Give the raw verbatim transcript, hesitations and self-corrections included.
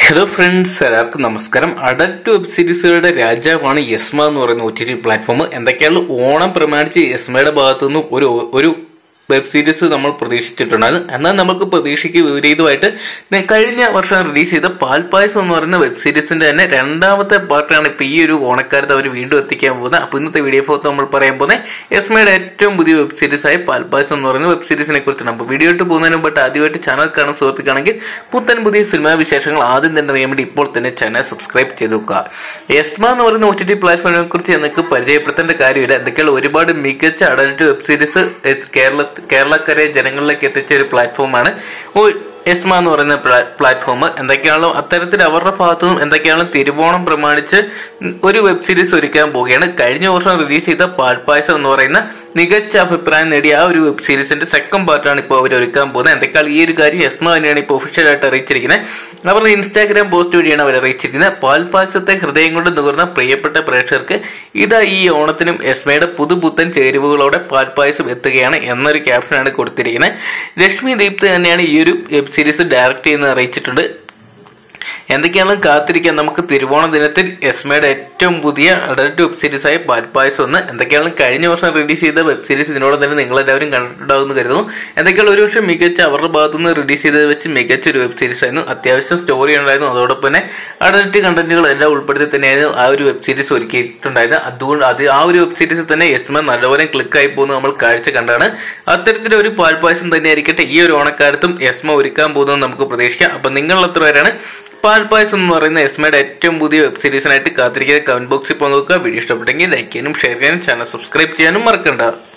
Hello friends, എല്ലാവർക്കും നമസ്കാരം. Adult web സീരീസുകളുടെ രാജാവാണ് യെസ്മ എന്ന് പറയുന്ന ഒ ടി ടി പ്ലാറ്റ്ഫോം. എന്തൊക്കെയാണ് ഓണം പ്രമാണിച്ച് യെസ്മയുടെ ഭാഗത്തുനിന്ന് ഒരു ഒരു വെബ് സീരീസ് നമ്മൾ പ്രതീക്ഷിച്ചിട്ടുണ്ടായിരുന്നു. എന്നാൽ നമുക്ക് പ്രതീക്ഷയ്ക്ക് വിപരീതമായിട്ട് കഴിഞ്ഞ വർഷം റിലീസ് ചെയ്ത പാൽ പായസം എന്ന് പറയുന്ന വെബ് സീരീസിന്റെ തന്നെ രണ്ടാമത്തെ പാർട്ടാണ് ഇപ്പോൾ ഈ ഒരു ഓണക്കാലത്ത് അവർ വീണ്ടും എത്തിക്കാൻ പോകുന്നത്. അപ്പോൾ ഇന്നത്തെ വീഡിയോ ഫോട്ടോ നമ്മൾ പറയാൻ പോകുന്നത് യെസ്മയുടെ ഏറ്റവും പുതിയ വെബ് സീരീസ് ആയ പാൽ പായസം എന്ന് പറയുന്ന വെബ് സീരീസിനെ കുറിച്ചാണ്. അപ്പോൾ വീഡിയോ ഇട്ട് പോകുന്നതിന് മുമ്പ് ആദ്യമായിട്ട് ചാനൽ കാണാൻ സുഹൃത്തുക്കാണെങ്കിൽ പുത്തൻ പുതിയ സിനിമാ വിശേഷങ്ങൾ ആദ്യം തന്നെ അറിയാൻ വേണ്ടി ഇപ്പോൾ തന്നെ ചാനൽ സബ്സ്ക്രൈബ് ചെയ്ത് നോക്കുക. യെസ്മ എന്ന് പറയുന്ന ഒ ടി ടി പ്ലാറ്റ്ഫോമിനെ കുറിച്ച് എനിക്ക് പരിചയപ്പെടുത്തേണ്ട കാര്യമില്ല. എന്തൊക്കെയാണ് ഒരുപാട് മികച്ച അഡൽട്ട് വെബ് സീരീസ് കേരളത്തിൽ കേരളക്കരെ ജനങ്ങളിലേക്ക് എത്തിച്ച ഒരു പ്ലാറ്റ്ഫോമാണ് യെസ്മ എന്ന് പറയുന്ന പ്ലാറ്റ്ഫോം. എന്തൊക്കെയാണോ അത്തരത്തിൽ അവരുടെ ഭാഗത്തുനിന്നും എന്തൊക്കെയാണോ തിരുവോണം പ്രമാണിച്ച് ഒരു വെബ് സീരീസ് ഒരുക്കാൻ പോവുകയാണ്. കഴിഞ്ഞ വർഷം റിലീസ് ചെയ്ത പാൽ പായസം എന്ന് പറയുന്ന മികച്ച അഭിപ്രായം നേടിയ ആ ഒരു വെബ് സീരീസിന്റെ സെക്കൻഡ് പാർട്ടാണ് ഇപ്പോൾ അവർ ഒരുക്കാൻ പോകുന്നത്. എന്തൊക്കെയാണ് ഈ ഒരു കാര്യം യെസ്മ തന്നെയാണ് ഇപ്പോൾ ഒഫീഷ്യലായിട്ട് അറിയിച്ചിരിക്കുന്നത്. അവരുടെ ഇൻസ്റ്റാഗ്രാം പോസ്റ്റ് വഴിയാണ് അവർ അറിയിച്ചിരിക്കുന്നത്. പാൽ പായസത്തെ ഹൃദയം കൊണ്ട് നുകർന്ന പ്രിയപ്പെട്ട പ്രേക്ഷകർക്ക് ഇതാ ഈ ഓണത്തിനും യെസ്മയുടെ പുതുപുത്തൻ ചേരുവകളോടെ പാൽ പായസം എത്തുകയാണ് എന്നൊരു ക്യാപ്ഷനാണ് കൊടുത്തിരിക്കുന്നത്. ലക്ഷ്മി ദീപ്തി തന്നെയാണ് ഈ ഒരു വെബ് സീരീസ് ഡയറക്റ്റ് ചെയ്യുന്നത് അറിയിച്ചിട്ടുണ്ട്. എന്തൊക്കെയാണ് കാത്തിരിക്കാൻ നമുക്ക് തിരുവോണ ദിനത്തിൽ യെസ്മയുടെ ഏറ്റവും പുതിയ അഡൽട്ട് വെബ് സീരീസ് ആയ പാൽ പായസം ഒന്ന്. എന്തൊക്കെയാണ് കഴിഞ്ഞ വർഷം റിലീസ് ചെയ്ത വെബ് സീരീസ് ഇതിനോട് തന്നെ നിങ്ങളെല്ലാവരും കണ്ടിട്ടുണ്ടാവുമെന്ന് കരുതുന്നു. എന്തൊക്കെയാണ് ഒരു വർഷം മികച്ച അവരുടെ ഭാഗത്തുനിന്ന് റിലീസ് ചെയ്തത് വെച്ച് മികച്ച ഒരു വെബ് സീരീസ് ആയിരുന്നു. അത്യാവശ്യം സ്റ്റോറി ഉണ്ടായിരുന്നു. അതോടൊപ്പം തന്നെ അഡൽട്ട് കണ്ടന്റുകൾ എല്ലാം ഉൾപ്പെടുത്തി തന്നെയായിരുന്നു ആ ഒരു വെബ് സീരീസ് ഒരുക്കിയിട്ടുണ്ടായിരുന്നത്. അതുകൊണ്ട് അത് ആ ഒരു വെബ് സീരീസിൽ തന്നെ യെസ്മ നല്ലപോലെ ക്ലിക്കായി പോകുന്നത് നമ്മൾ കാഴ്ച കണ്ടാണ്. അത്തരത്തിലൊരു പാൽ പായസം തന്നെ ആയിരിക്കട്ടെ ഈ ഒരു ഓണക്കാലത്തും യെസ്മ ഒരുക്കാൻ പോകുന്നത് നമുക്ക് പ്രതീക്ഷിക്കാം. അപ്പൊ നിങ്ങൾ എത്ര പേരാണ് പാൽ പായസം എന്ന് പറയുന്ന യെസ്മയുടെ ഏറ്റവും പുതിയ വെബ് സീരീസിനായിട്ട് കാത്തിരിക്കുന്ന കമന്റ് ബോക്സിൽ പോയി നോക്കുക. വീഡിയോ ഇഷ്ടപ്പെട്ടെങ്കിൽ ലൈക്ക് ചെയ്യാനും ഷെയർ ചെയ്യാനും ചാനൽ സബ്സ്ക്രൈബ് ചെയ്യാനും മറക്കണ്ട.